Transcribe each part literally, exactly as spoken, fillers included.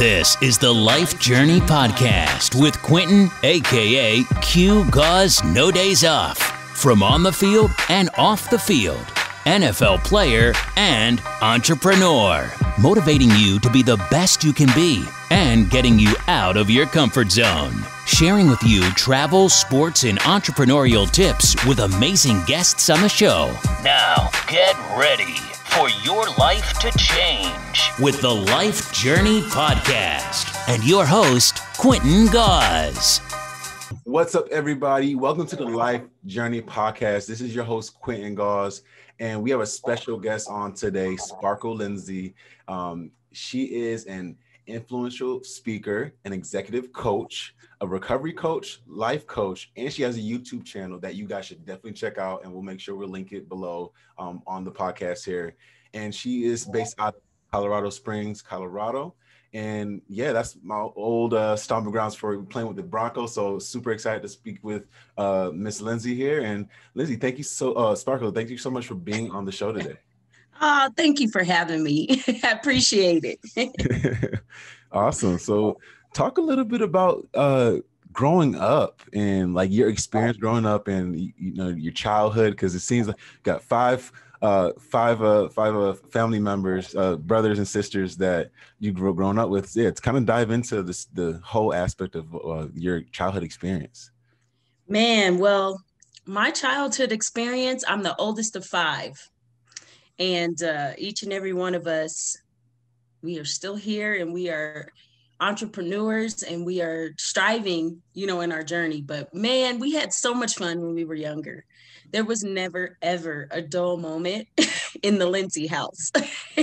This is the Life Journey Podcast with Quentin, a k a. Q Gauze No Days Off. From on the field and off the field, N F L player and entrepreneur. Motivating you to be the best you can be and getting you out of your comfort zone. Sharing with you travel, sports, and entrepreneurial tips with amazing guests on the show. Now, get ready for your life to change with the Life Journey Podcast and your host, Quentin Gauze. What's up, everybody? Welcome to the Life Journey Podcast. This is your host, Quentin Gauze, and we have a special guest on today, Sparkle Lindsay. Um, she is an influential speaker, an executive coach, a recovery coach, life coach, and she has a YouTube channel that you guys should definitely check out, and we'll make sure we'll link it below um, on the podcast here. And she is based out of Colorado Springs, Colorado. And yeah, that's my old uh, stomping grounds for playing with the Broncos. So super excited to speak with uh, Miss Lindsay here. And Lindsay, thank you so, uh, Sparkle, thank you so much for being on the show today. Oh, thank you for having me. I appreciate it. Awesome. So talk a little bit about uh, growing up and like your experience growing up and, you know, your childhood, because it seems like you got five Uh, five uh, five uh, family members, uh, brothers and sisters that you grew grown up with. Yeah, it's kind of dive into this the whole aspect of uh, your childhood experience. Man, well, my childhood experience, I'm the oldest of five. And uh, each and every one of us, we are still here and we are entrepreneurs and we are striving, you know, in our journey. But man, we had so much fun when we were younger. There was never, ever a dull moment in the Lindsay house.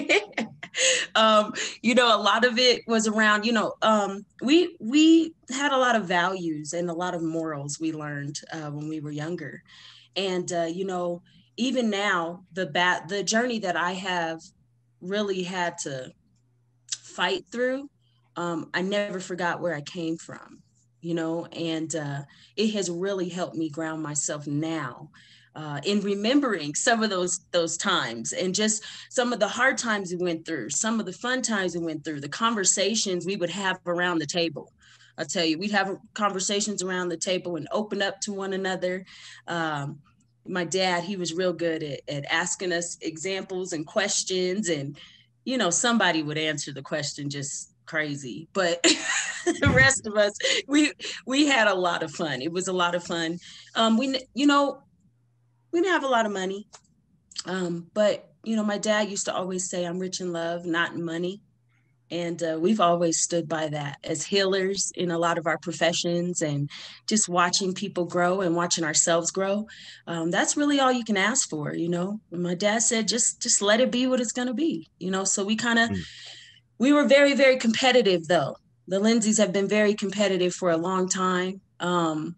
um, you know, a lot of it was around, you know, um, we we had a lot of values and a lot of morals we learned uh, when we were younger. And, uh, you know, even now, the bat, the journey that I have really had to fight through, um, I never forgot where I came from, you know, and uh, it has really helped me ground myself now. Uh, in remembering some of those those times and just some of the hard times we went through, some of the fun times we went through, the conversations we would have around the table. I'll tell you, we'd have conversations around the table and open up to one another. Um, my dad, he was real good at, at asking us examples and questions, and, you know, somebody would answer the question just crazy, but the rest of us, we we had a lot of fun. It was a lot of fun. Um, we, you know, we didn't have a lot of money, um, but, you know, my dad used to always say, I'm rich in love, not in money. And uh, we've always stood by that as healers in a lot of our professions, and just watching people grow and watching ourselves grow. Um, that's really all you can ask for, you know. And my dad said, just, just let it be what it's going to be, you know. So we kind of, mm. we were very, very competitive, though. The Lindsays have been very competitive for a long time. Um,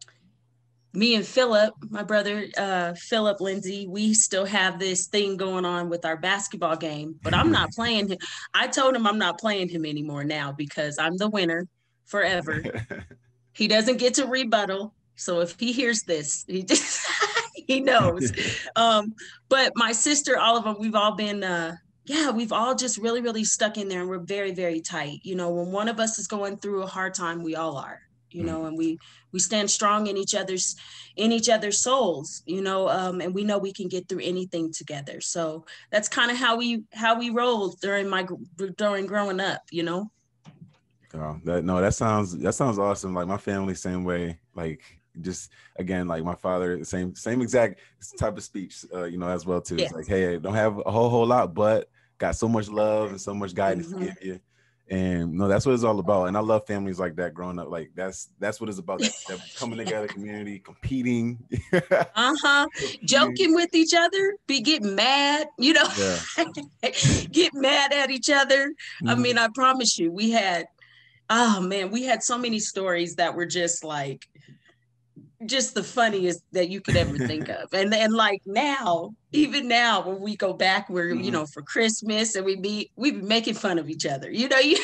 Me and Philip, my brother, uh, Philip Lindsay, we still have this thing going on with our basketball game, but I'm not playing him. I told him I'm not playing him anymore now because I'm the winner forever. He doesn't get to rebuttal. So if he hears this, he just, he knows. Um, but my sister, all of them, we've all been, uh, yeah, we've all just really, really stuck in there, and we're very, very tight. You know, when one of us is going through a hard time, we all are. You know, and we we stand strong in each other's in each other's souls, you know, um, and we know we can get through anything together. So that's kind of how we how we rolled during my during growing up, you know. Oh, that no, that sounds that sounds awesome. Like my family, same way. Like just again, like my father, same same exact type of speech, uh, you know, as well too. Yeah. It's like, hey, don't have a whole whole lot, but got so much love and so much guidance Mm-hmm. to give you. And no, that's what it's all about. And I love families like that growing up. Like that's that's what it's about. That, that coming together, community, competing. uh-huh. Joking with each other, be getting mad, you know, yeah. Get mad at each other. Mm-hmm. I mean, I promise you, we had, oh man, we had so many stories that were just like, just the funniest that you could ever think of. And then like now, even now when we go back, we're, mm-hmm. you know, for Christmas and we be, we be making fun of each other, you know, you,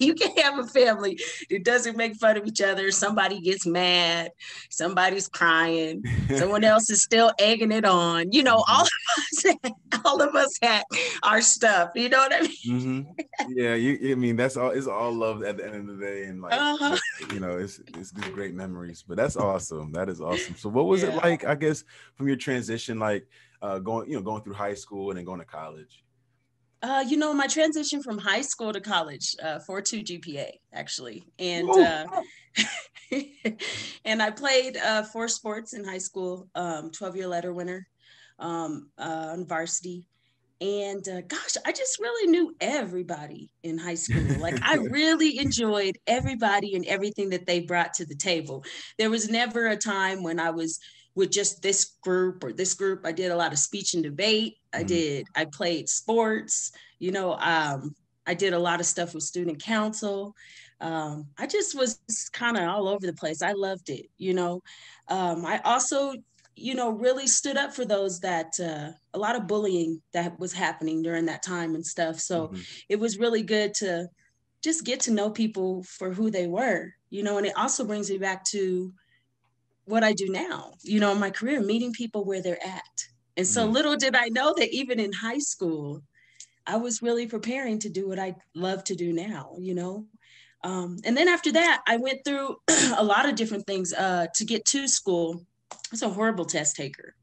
You can't have a family that doesn't make fun of each other. Somebody gets mad, somebody's crying, someone else is still egging it on. You know, all of us, all of us had our stuff. You know what I mean? Mm-hmm. Yeah, you. I mean, that's all. It's all love at the end of the day, and like, Uh-huh. you know, it's it's just great memories. But that's awesome. That is awesome. So, what was Yeah. it like? I guess from your transition, like uh, going, you know, going through high school and then going to college. Uh, you know, my transition from high school to college, uh, four point two G P A, actually. And uh, and I played uh, four sports in high school, um, twelve-year letter winner um, uh, on varsity. And uh, gosh, I just really knew everybody in high school. Like, I really enjoyed everybody and everything that they brought to the table. There was never a time when I was with just this group or this group. I did a lot of speech and debate. I Mhm. did, I played sports, you know, um, I did a lot of stuff with student council. Um, I just was kind of all over the place. I loved it, you know. Um, I also, you know, really stood up for those that, uh, a lot of bullying that was happening during that time and stuff. So Mhm. it was really good to just get to know people for who they were, you know, and it also brings me back to what I do now, you know, in my career, meeting people where they're at. And so Mhm. little did I know that even in high school, I was really preparing to do what I love to do now, you know. Um, and then after that, I went through a lot of different things uh, to get to school. I was a horrible test taker.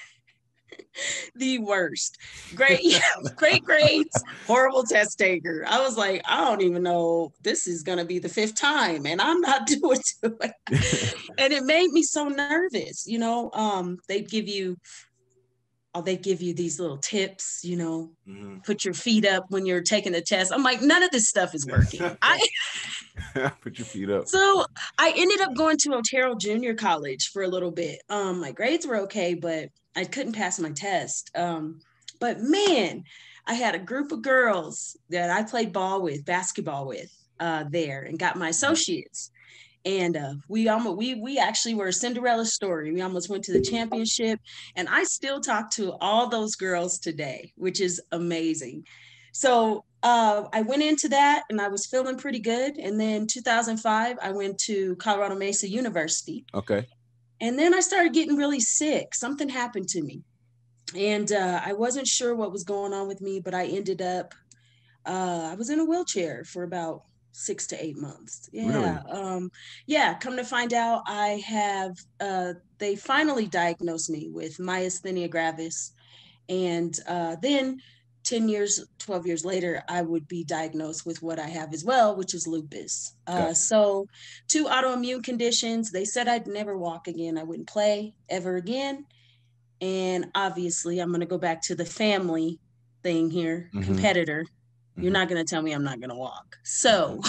The worst. Great, yeah, great grades, horrible test taker. I was like, I don't even know. This is going to be the fifth time, and I'm not doing to it. And it made me so nervous. You know, um, they'd give you, oh, they give you these little tips. You know, Mhm. put your feet up when you're taking the test. I'm like, none of this stuff is working. I Put your feet up. So I ended up going to Otero Junior College for a little bit. Um, my grades were okay, but I couldn't pass my test. Um, but man, I had a group of girls that I played ball with, basketball with, uh, there, and got my associates. And uh, we almost we we actually were a Cinderella story. We almost went to the championship, and I still talk to all those girls today, which is amazing. So uh, I went into that, and I was feeling pretty good. And then two thousand five, I went to Colorado Mesa University, Okay. and then I started getting really sick. Something happened to me, and uh, I wasn't sure what was going on with me, but I ended up uh, I was in a wheelchair for about six to eight months. Really? Yeah. Um, yeah. Come to find out, I have, uh, they finally diagnosed me with myasthenia gravis. And uh, then ten years, twelve years later, I would be diagnosed with what I have as well, which is lupus. Uh, Gotcha. so, two autoimmune conditions. They said I'd never walk again. I wouldn't play ever again. And obviously, I'm going to go back to the family thing here, Mhm. competitor. You're Mhm. not going to tell me I'm not going to walk. So,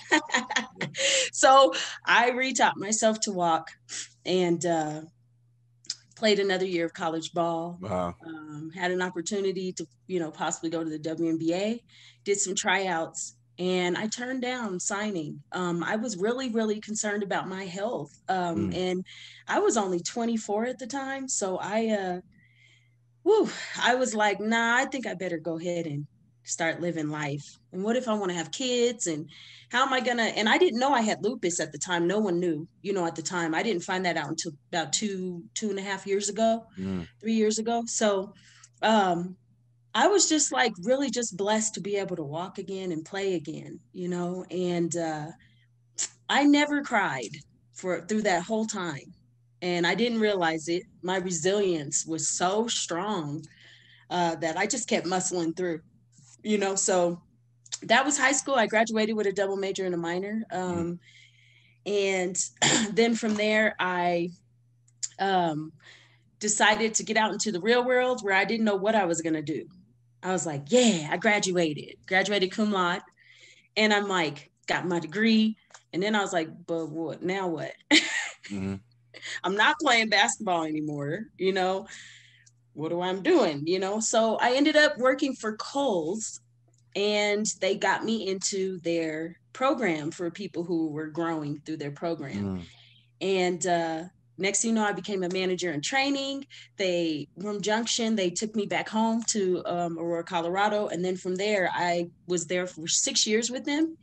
so I retaught myself to walk and uh, played another year of college ball. Wow. Um, had an opportunity to, you know, possibly go to the W N B A, did some tryouts, and I turned down signing. Um, I was really, really concerned about my health. Um, Mm. and I was only twenty-four at the time. So I, uh, whew, I was like, nah, I think I better go ahead and start living life. And what if I want to have kids? And how am I gonna? And I didn't know I had lupus at the time. No one knew, you know, at the time. I didn't find that out until about two, two and a half years ago, Mm. three years ago. So um, I was just like really just blessed to be able to walk again and play again, you know. And uh, I never cried for through that whole time. And I didn't realize it. My resilience was so strong uh, that I just kept muscling through, you know. So that was high school. I graduated with a double major and a minor. Um, and then from there, I um, decided to get out into the real world where I didn't know what I was going to do. I was like, yeah, I graduated, graduated cum laude. And I'm like, got my degree. And then I was like, but what, now what? Mhm. I'm not playing basketball anymore, you know, what do I'm doing, you know? So I ended up working for Kohl's, and they got me into their program for people who were growing through their program. Mm. And uh, next thing you know, I became a manager in training. They, from Junction, they took me back home to um, Aurora, Colorado. And then from there, I was there for six years with them.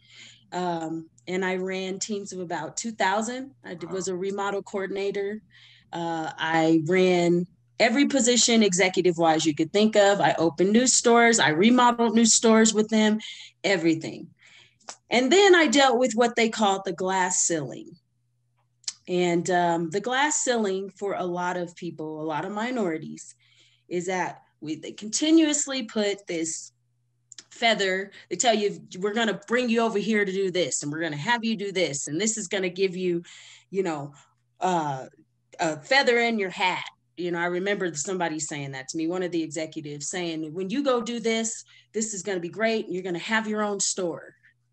Um, and I ran teams of about two thousand. I was a remodel coordinator. Uh, I ran every position executive wise you could think of. I opened new stores. I remodeled new stores with them, everything. And then I dealt with what they called the glass ceiling. And um, the glass ceiling for a lot of people, a lot of minorities, is that we they continuously put this feather. They tell you, we're going to bring you over here to do this, and we're going to have you do this, and this is going to give you, you know, uh, a feather in your hat. You know, I remember somebody saying that to me, one of the executives saying, when you go do this, this is going to be great. And you're going to have your own store.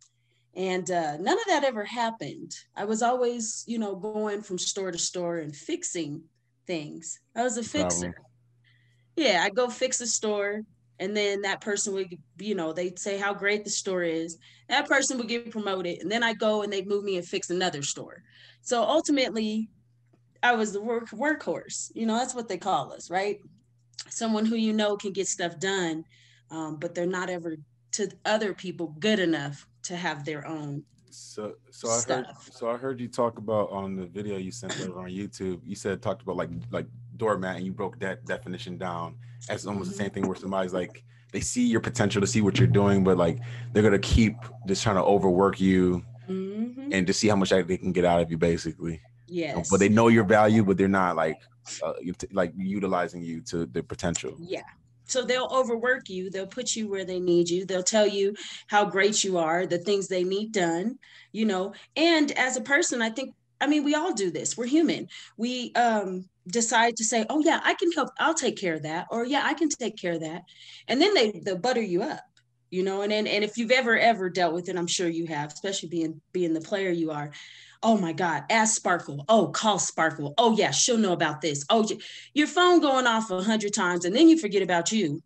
And uh, none of that ever happened. I was always, you know, going from store to store and fixing things. I was a fixer. Problem. Yeah, I go fix a store, and then that person would, you know, they'd say how great the store is. That person would get promoted, and then I go and they'd move me and fix another store. So ultimately, I was the work workhorse. You know, that's what they call us, right? Someone who you know can get stuff done, um, but they're not ever to other people good enough to have their own. So, so I stuff. heard, so I heard you talk about on the video you sent over on YouTube. You said talked about like like doormat, and you broke that definition down as almost mm-hmm. the same thing where somebody's like they see your potential to see what you're doing, but like they're gonna keep just trying to overwork you mm-hmm. and to see how much they can get out of you, basically. Yes. But they know your value, but they're not like uh, like utilizing you to their potential. Yeah. So they'll overwork you. They'll put you where they need you. They'll tell you how great you are, the things they need done, you know. And as a person, I think, I mean, we all do this. We're human. We um, decide to say, oh, yeah, I can help. I'll take care of that. Or, yeah, I can take care of that. And then they, they'll butter you up, you know. And, and, and if you've ever, ever dealt with it, I'm sure you have, especially being, being the player you are. Oh my God, ask Sparkle. Oh, call Sparkle. Oh yeah, she'll know about this. Oh, your phone going off a hundred times and then you forget about you.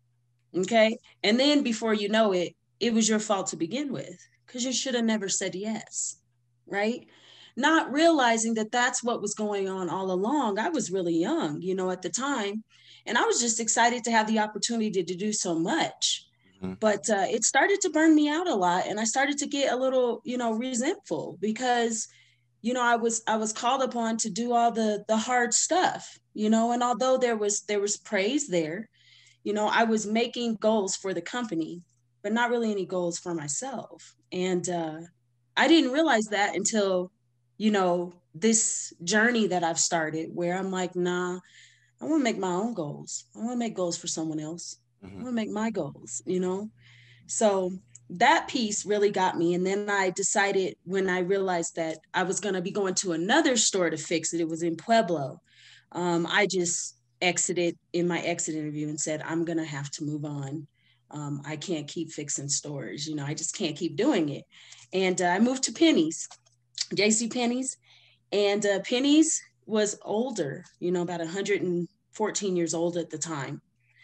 Okay. And then before you know it, it was your fault to begin with because you should have never said yes. Right. Not realizing that that's what was going on all along. I was really young, you know, at the time, and I was just excited to have the opportunity to do so much. But uh, it started to burn me out a lot. And I started to get a little, you know, resentful because, you know, I was I was called upon to do all the the hard stuff, you know, and although there was there was praise there, you know, I was making goals for the company, but not really any goals for myself. And uh, I didn't realize that until, you know, this journey that I've started where I'm like, nah, I want to make my own goals. I want to make goals for someone else. I want to make my goals, you know? So that piece really got me. And then I decided when I realized that I was going to be going to another store to fix it, it was in Pueblo. Um, I just exited in my exit interview and said, I'm going to have to move on. Um, I can't keep fixing stores. You know, I just can't keep doing it. And uh, I moved to Penny's, J C Penney's. And uh, Penny's was older, you know, about one hundred fourteen years old at the time.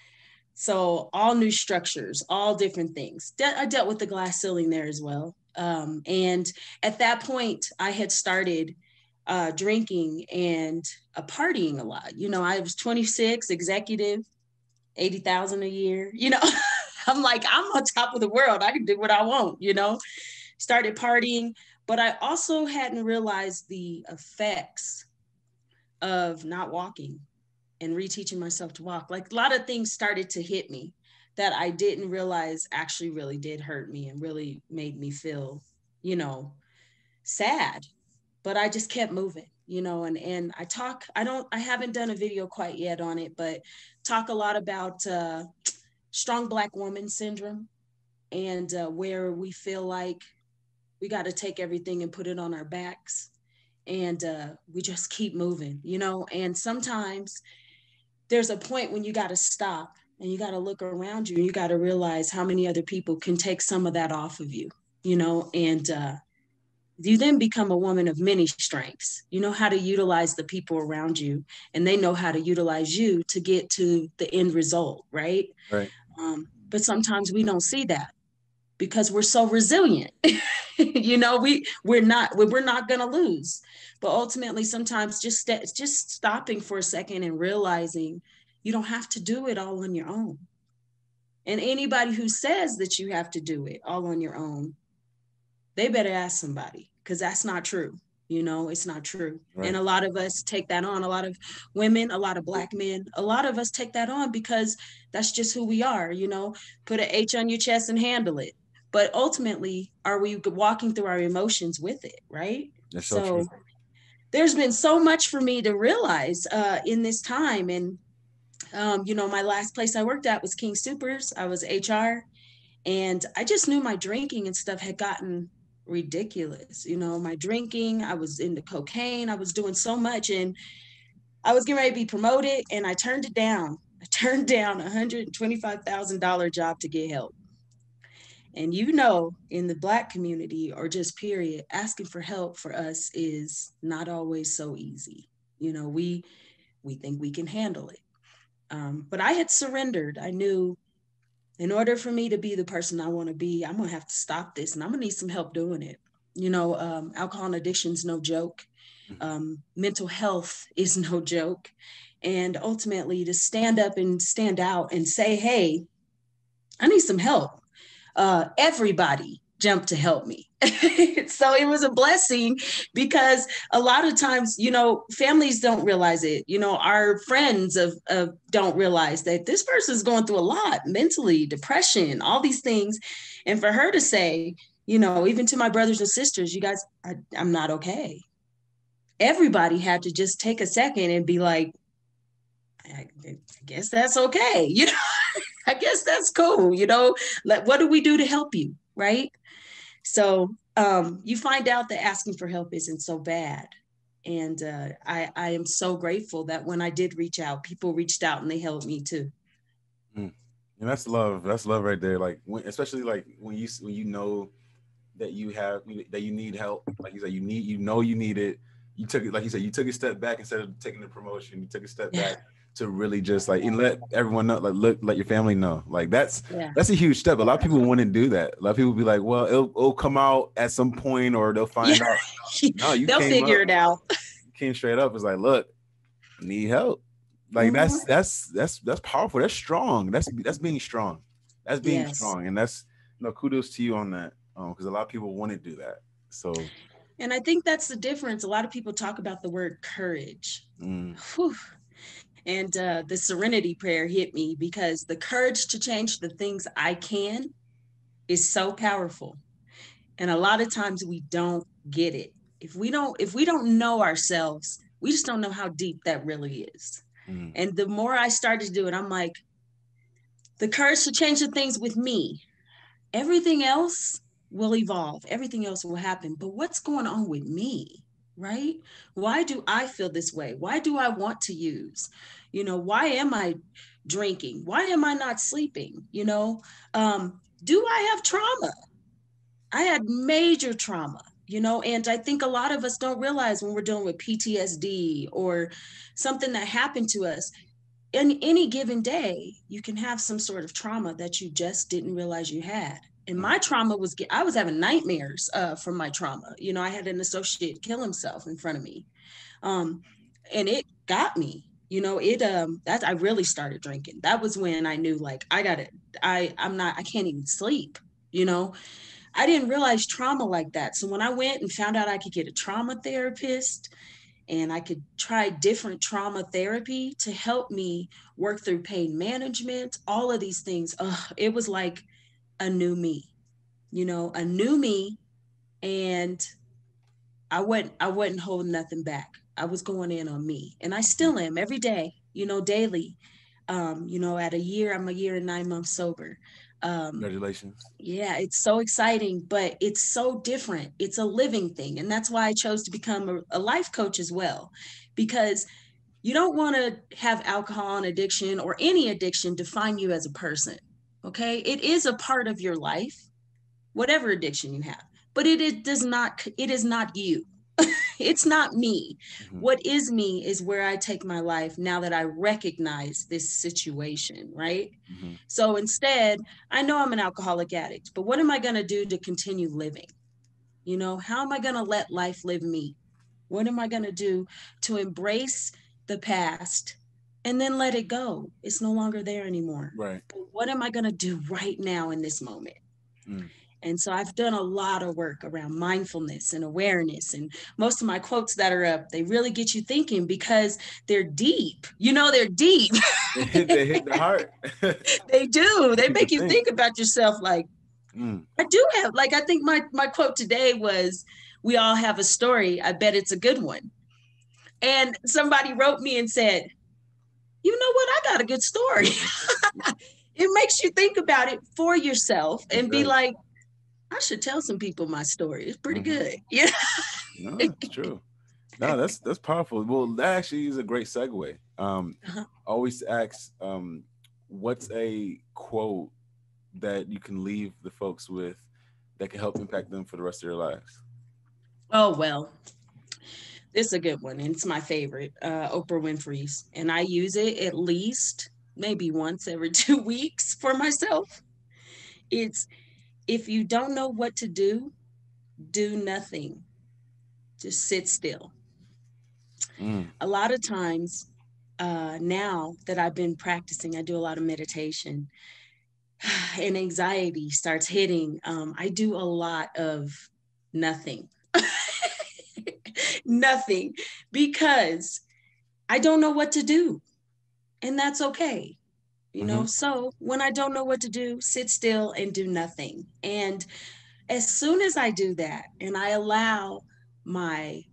So all new structures, all different things. De- I dealt with the glass ceiling there as well. Um, and at that point, I had started uh, drinking and uh, partying a lot. You know, I was twenty-six, executive, eighty thousand a year. You know, I'm like, I'm on top of the world. I can do what I want, you know, started partying. But I also hadn't realized the effects of not walking and reteaching myself to walk. Like a lot of things started to hit me that I didn't realize actually really did hurt me and really made me feel, you know, sad, but I just kept moving, you know, and, and I talk, I don't, I haven't done a video quite yet on it, but talk a lot about uh, strong Black woman syndrome and uh, where we feel like we got to take everything and put it on our backs. And uh, we just keep moving, you know, and sometimes there's a point when you got to stop and you got to look around you and you got to realize how many other people can take some of that off of you, you know, and uh, you then become a woman of many strengths. You know how to utilize the people around you and they know how to utilize you to get to the end result, right? Right. Um, but sometimes we don't see that because we're so resilient. You know, we we're not we're not going to lose. But ultimately, sometimes just st- just stopping for a second and realizing you don't have to do it all on your own. And anybody who says that you have to do it all on your own, they better ask somebody, because that's not true. You know, it's not true. Right. And a lot of us take that on. A lot of women, a lot of Black men, a lot of us take that on because that's just who we are. You know, put an H on your chest and handle it. But ultimately, are we walking through our emotions with it? Right. That's so, so true. There's been so much for me to realize uh, in this time. And, um, you know, my last place I worked at was King Soopers. I was H R. And I just knew my drinking and stuff had gotten ridiculous. You know, my drinking, I was into cocaine, I was doing so much, and I was getting ready to be promoted, and I turned it down. I turned down a one hundred twenty-five thousand dollars job to get help. And you know, in the Black community, or just period, asking for help for us is not always so easy. You know, we we think we can handle it. Um, but I had surrendered. I knew, in order for me to be the person I want to be, I'm going to have to stop this, and I'm going to need some help doing it. You know, um, alcohol and addiction is no joke. Um, mental health is no joke. And ultimately, to stand up and stand out and say, hey, I need some help. Uh, everybody jumped to help me. So it was a blessing, because a lot of times, you know, families don't realize it. You know, our friends of, of don't realize that this person's going through a lot mentally, depression, all these things. And for her to say, you know, even to my brothers and sisters, you guys, I, I'm not okay. Everybody had to just take a second and be like, I, I guess that's okay. You know, I guess that's cool. You know, like, what do we do to help you? Right. So um, you find out that asking for help isn't so bad. And uh, I, I am so grateful that when I did reach out, people reached out and they helped me too. Mm. And that's love. That's love right there. Like, when, especially like when you when you know that you have that you need help. Like you said, you need you know you need it. You took it, like you said, you took a step back instead of taking the promotion. You took a step Yeah. back to really just like and let everyone know, like look, let your family know. Like that's Yeah. that's a huge step. A lot of people wouldn't do that. A lot of people be like, well, it'll, it'll come out at some point, or they'll find Yeah. out. No, you They'll came figure up, it out. You came straight up. It's like, look, I need help. Like Mhm. that's that's that's that's powerful. That's strong. That's that's being strong. That's being Yes. strong. And that's you know, kudos to you on that. Um, because a lot of people wouldn't do that. So And I think that's the difference. A lot of people talk about the word courage. mm, Whew. And uh, the serenity prayer hit me, because the courage to change the things I can is so powerful. And a lot of times we don't get it. If we don't, if we don't know ourselves, we just don't know how deep that really is. mm, And the more I started to do it, I'm like, the courage to change the things with me. Everything else will evolve. Everything else will happen. But what's going on with me? Right? Why do I feel this way? Why do I want to use? You know, why am I drinking? Why am I not sleeping? You know, um, do I have trauma? I had major trauma, you know, and I think a lot of us don't realize when we're dealing with P T S D or something that happened to us. In any given day, you can have some sort of trauma that you just didn't realize you had. And my trauma was, I was having nightmares uh, from my trauma. You know, I had an associate kill himself in front of me. Um, and it got me, you know, it, um, that I really started drinking. That was when I knew, like, I got it. I, I'm not, I can't even sleep, you know. I didn't realize trauma like that. So when I went and found out I could get a trauma therapist, and I could try different trauma therapy to help me work through pain management, all of these things, ugh, it was like a new me, you know, a new me. And I wasn't, I wasn't holding nothing back. I was going in on me, and I still am every day, you know, daily. Um, you know, at a year, I'm a year and nine months sober. Um, congratulations. Yeah, it's so exciting, but it's so different. It's a living thing. And that's why I chose to become a, a life coach as well, because you don't want to have alcohol and addiction or any addiction define you as a person. Okay. It is a part of your life, whatever addiction you have, but it, it does not, it is not you. It's not me. Mhm. What is me is where I take my life now that I recognize this situation, right? Mhm. So instead, I know I'm an alcoholic addict, but what am I going to do to continue living? You know, how am I going to let life live me? What am I going to do to embrace the past and then let it go? It's no longer there anymore. Right. But what am I going to do right now in this moment? Mm. And so I've done a lot of work around mindfulness and awareness. And most of my quotes that are up, they really get you thinking because they're deep. You know, they're deep. They hit, they hit the heart. They do. They make you think. think about yourself like, mm. I do have, like, I think my, my quote today was, we all have a story. I bet it's a good one. And somebody wrote me and said, you know what? I got a good story. It makes you think about it for yourself and be like, I should tell some people my story. It's pretty mm-hmm. good. Yeah. No, it's true. No, that's that's powerful. Well, that actually is a great segue. Um, uh-huh. Always ask, um, what's a quote that you can leave the folks with that can help impact them for the rest of their lives? Oh, well, this is a good one. And it's my favorite, uh, Oprah Winfrey's. And I use it at least maybe once every two weeks for myself. It's, if you don't know what to do, do nothing. Just sit still. Mm. A lot of times uh, now that I've been practicing, I do a lot of meditation and anxiety starts hitting. Um, I do a lot of nothing. Nothing, because I don't know what to do. And that's okay. You know, mm-hmm. So when I don't know what to do, sit still and do nothing. And as soon as I do that and I allow my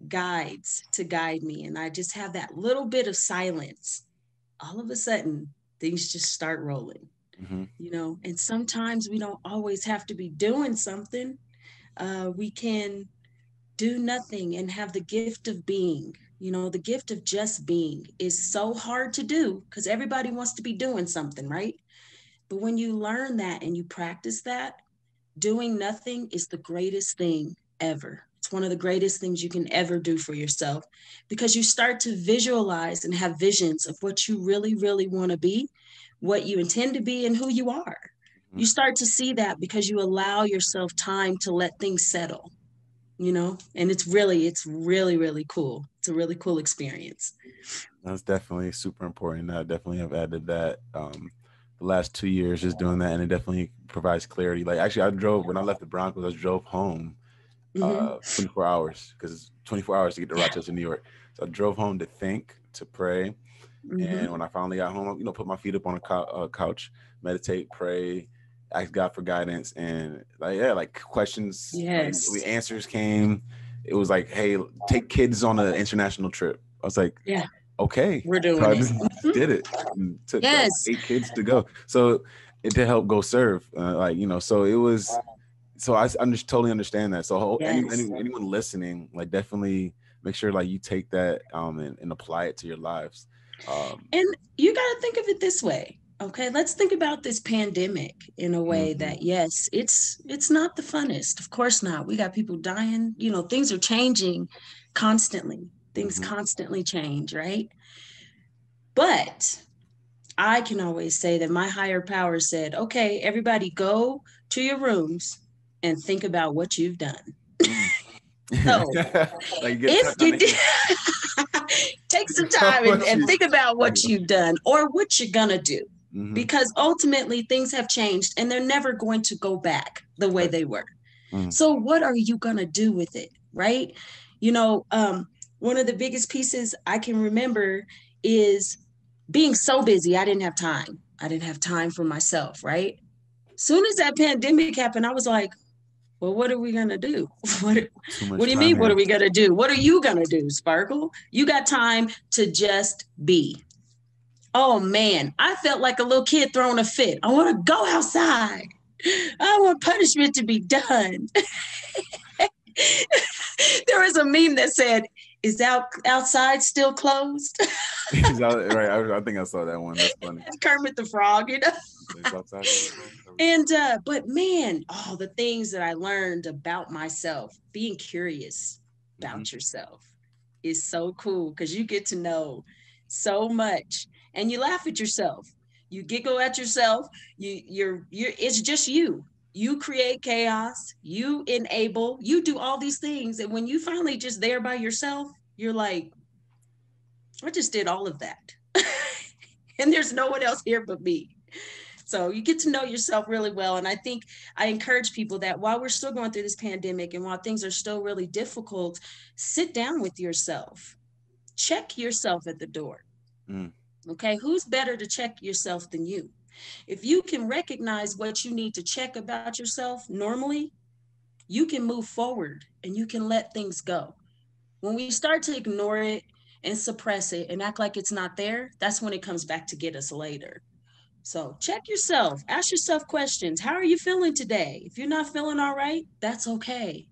guides to guide me and I just have that little bit of silence, all of a sudden things just start rolling, mm-hmm. you know, and sometimes we don't always have to be doing something. Uh, we can do nothing and have the gift of being. You know, the gift of just being is so hard to do because everybody wants to be doing something, right? But when you learn that and you practice that, doing nothing is the greatest thing ever. It's one of the greatest things you can ever do for yourself because you start to visualize and have visions of what you really, really want to be, what you intend to be, and who you are. You start to see that because you allow yourself time to let things settle. You know, and it's really, it's really, really cool. It's a really cool experience. That's definitely super important. I definitely have added that um, the last two years just doing that. And it definitely provides clarity. Like actually I drove, when I left the Broncos, I drove home uh, mm-hmm. twenty-four hours because it's twenty-four hours to get to Rochester, New York. So I drove home to think, to pray. Mm-hmm. And when I finally got home, you know, put my feet up on a co- uh, couch, meditate, pray, ask God for guidance, and like yeah, like questions, yes, like, the answers came. It was like, hey, take kids on an international trip. I was like, yeah, okay, we're doing so it. I just mm-hmm. did it. And took yes, like eight kids to go. So it did help go serve, uh, like you know. So it was. So I under, totally understand that. So yes. any, any, anyone listening, like definitely make sure like you take that um and, and apply it to your lives. Um, and you got to think of it this way. Okay, let's think about this pandemic in a way mm-hmm. that, yes, it's it's not the funnest. Of course not. We got people dying. You know, things are changing constantly. Things mm-hmm. constantly change, right? But I can always say that my higher power said, okay, everybody go to your rooms and think about what you've done. So like if you did, take some time and, and think about what you've done or what you're going to do. Mm-hmm. Because ultimately things have changed and they're never going to go back the way right. they were. Mm-hmm. So what are you going to do with it? Right. You know, um, one of the biggest pieces I can remember is being so busy. I didn't have time. I didn't have time for myself. Right. Soon as that pandemic happened, I was like, well, what are we going to do? What, what do you mean? Here. What are we going to do? What are you going to do, Sparkle? You got time to just be. Oh, man, I felt like a little kid throwing a fit. I want to go outside. I want punishment to be done. There was a meme that said, is out, outside still closed? Right. I, I think I saw that one. That's funny. Kermit the Frog, you know? And, uh, but man, all oh, the things that I learned about myself, being curious about mm-hmm. yourself is so cool because you get to know so much. And you laugh at yourself. You giggle at yourself. You, you're, you're, it's just you. You create chaos. You enable. You do all these things. And when you finally just there by yourself, you're like, I just did all of that. And there's no one else here but me. So you get to know yourself really well. And I think I encourage people that while we're still going through this pandemic and while things are still really difficult, sit down with yourself, check yourself at the door. Mm. Okay, who's better to check yourself than you? If you can recognize what you need to check about yourself normally, you can move forward and you can let things go. When we start to ignore it and suppress it and act like it's not there, that's when it comes back to get us later. So check yourself, ask yourself questions. How are you feeling today? If you're not feeling all right, that's okay.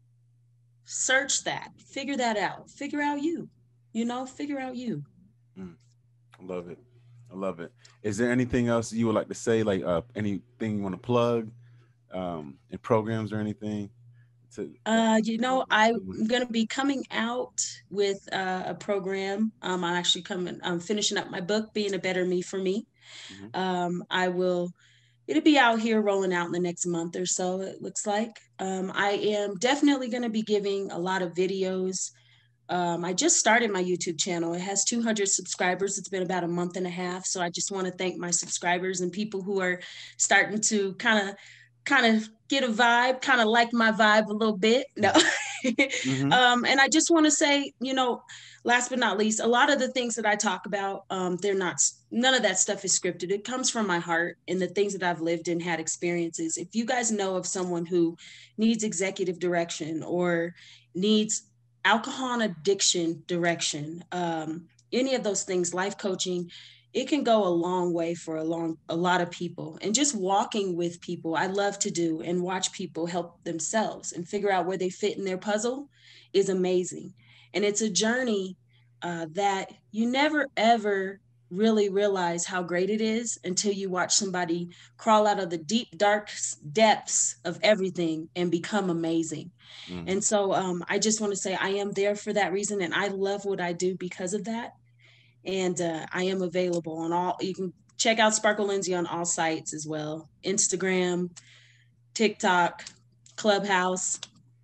Search that, figure that out, figure out you, you know, figure out you. Mm, I love it. I love it. Is there anything else you would like to say? Like uh, anything you want to plug um, in programs or anything? To- uh, you know, I'm going to be coming out with uh, a program. Um, I'm actually coming, I'm finishing up my book, Being a Better Me for Me. Mm-hmm. Um, I will, it'll be out here rolling out in the next month or so, it looks like. Um, I am definitely going to be giving a lot of videos. Um, I just started my YouTube channel. It has two hundred subscribers. It's been about a month and a half. So I just want to thank my subscribers and people who are starting to kind of kind of get a vibe, kind of like my vibe a little bit. No. Mm-hmm. um, and I just want to say, you know, last but not least, a lot of the things that I talk about, um, they're not, none of that stuff is scripted. It comes from my heart and the things that I've lived and had experiences. If you guys know of someone who needs executive direction or needs alcohol and addiction direction, um, any of those things, life coaching, it can go a long way for a long, a lot of people. And just walking with people, I love to do and watch people help themselves and figure out where they fit in their puzzle is amazing. And it's a journey uh, that you never, ever really realize how great it is until you watch somebody crawl out of the deep, dark depths of everything and become amazing. Mm-hmm. And so um, I just want to say I am there for that reason. And I love what I do because of that. And uh, I am available on all, you can check out Sparkle Lindsay on all sites as well. Instagram, TikTok, Clubhouse,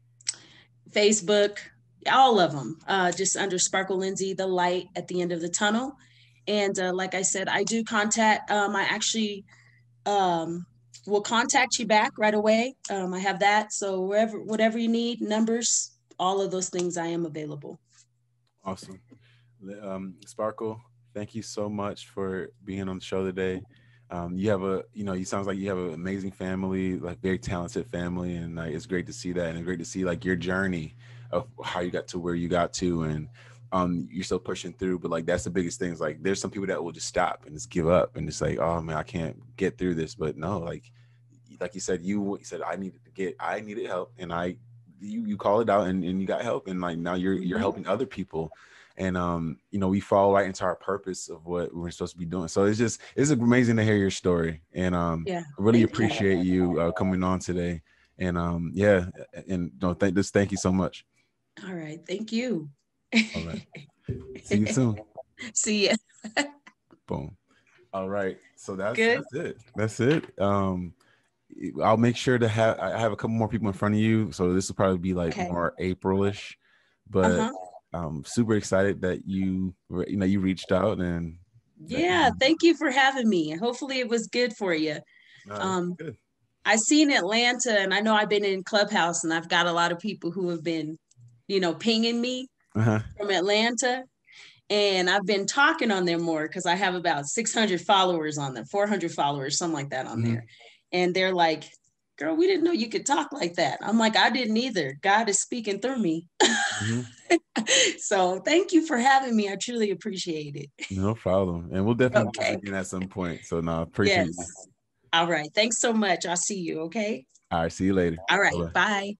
Facebook, all of them, uh, just under Sparkle Lindsay, the light at the end of the tunnel. And uh, like I said, I do contact, um, I actually um, will contact you back right away. Um, I have that. So wherever, whatever you need, numbers, all of those things, I am available. Awesome. Um, Sparkle, thank you so much for being on the show today. Um, you have a, you know, you sounds like you have an amazing family, like very talented family. And like, it's great to see that. And it's great to see like your journey of how you got to where you got to. And um, you're still pushing through, but like, that's the biggest thing is like, there's some people that will just stop and just give up and just like, oh man, I can't get through this. But no, like, like you said, you, you said, I needed to get, I needed help. And I, you, you call it out and, and you got help. And like, now you're, you're helping other people. And, um, you know, we fall right into our purpose of what we're supposed to be doing. So it's just, it's amazing to hear your story. And um, yeah. I really appreciate you uh, coming on today. And um, yeah, and no, thank just thank you so much. All right. Thank you. All right. See you soon. See ya. Boom. All right. So that's, that's it. That's it. Um, I'll make sure to have, I have a couple more people in front of you. So this will probably be like okay. more April-ish, but uh-huh. I'm super excited that you, you know, you reached out and. Yeah, you, thank you for having me. Hopefully it was good for you. Uh, um, good. I see in Atlanta, and I know I've been in Clubhouse, and I've got a lot of people who have been, you know, pinging me uh-huh. from Atlanta, and I've been talking on there more because I have about six hundred followers on there, four hundred followers, something like that on mm-hmm. there, and they're like, girl, we didn't know you could talk like that. I'm like, I didn't either. God is speaking through me. Mm-hmm. So thank you for having me. I truly appreciate it. No problem. And we'll definitely okay. do again at some point. So no, I appreciate yes. you. All right. Thanks so much. I'll see you. Okay. All right. See you later. All right. Bye-bye. Bye.